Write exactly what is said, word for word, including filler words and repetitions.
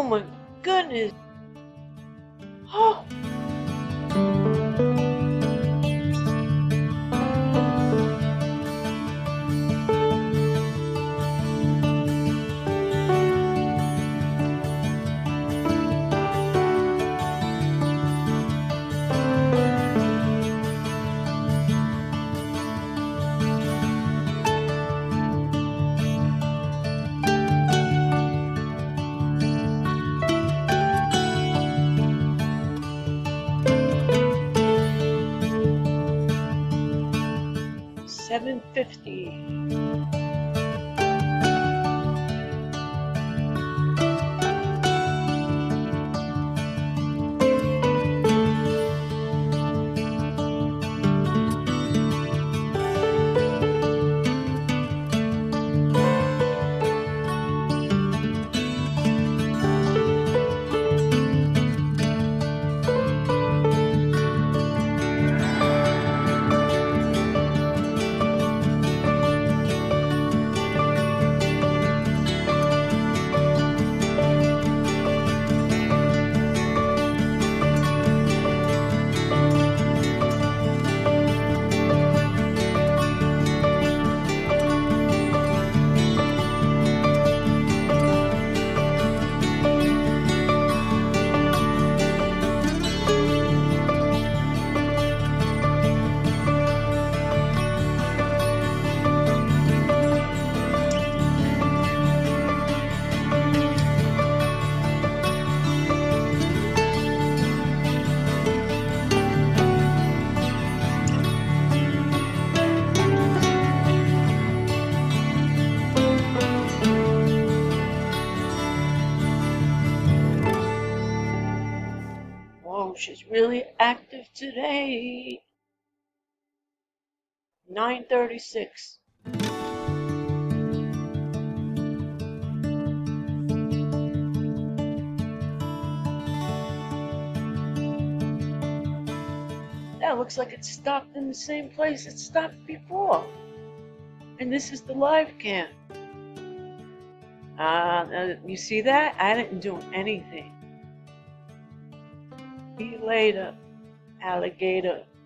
my goodness. Oh. seven fifty. Whoa, she's really active today. nine thirty-six. That looks like it stopped in the same place it stopped before. And this is the live cam. Uh, you see that? I didn't do anything. See you later, alligator.